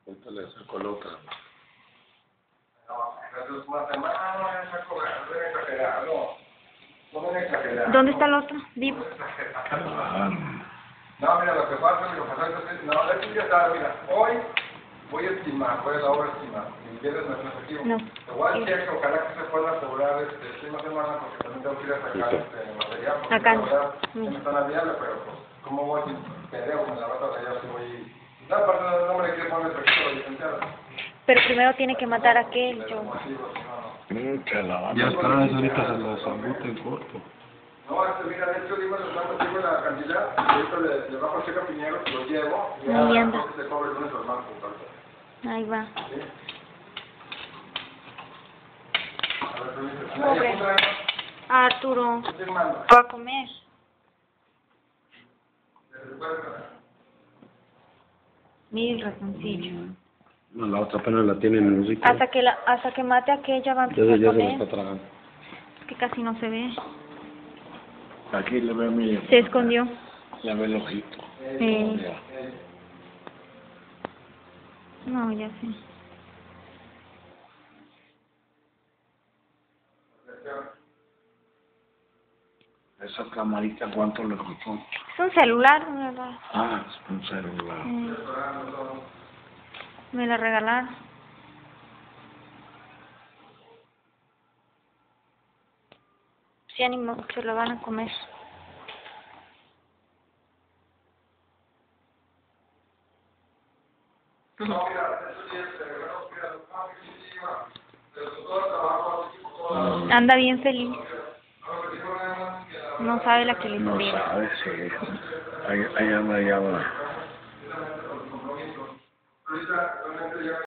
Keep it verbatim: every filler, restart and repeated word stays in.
Ahorita le saco la otra. ¿Dónde está el otro? Vivo. No, mira, lo que pasa, lo que pasa es, no, es que ya mira, hoy voy a estimar, voy a la hora a estimar, y el viernes no es efectivo. No. Te voy a decir que ojalá que se pueda cobrar este, esta semana, porque también tengo que ir a sacar este material, porque Acá. la verdad, ya me están aviando, pero pues, ¿cómo voy? Pendejo, me la va a tardar si voy... No, aparte no, no me le quiero poner efectivo, licenciado. Pero primero tiene que matar a aquel, yo. Ya estarán ahorita se los zambute en corto. No, este, mira, de hecho, dime, nos digo la cantidad, y ahorita le, le bajo el cheque a Piñero, lo llevo, y Ahí ya anda. se cobre el lunes al banco, tal. Ahí va. ¿Sí? A ver, permíteme. Pobre. Ahí, apunta. Ah, Arturo. ¿Qué te manda? Va a comer. Mira el ratoncillo. No, la otra apenas la tiene en el rico. Hasta que la, hasta que mate a aquella va a Ya, empezar ya a se lo comer. está tragando. Es que casi no se ve. Aquí le ve mi... Se escondió. Le ve el ojito. Eh. Ya. No, ya sé. Esa camarita, ¿cuánto le costó? Es un celular, ¿verdad? Ah, es un celular. Eh. Me la regalaron. Sí, ánimo, se lo van a comer. Anda bien feliz. No sabe la que le No escribe. sabe, sí. Ahí, ahí anda, ya va.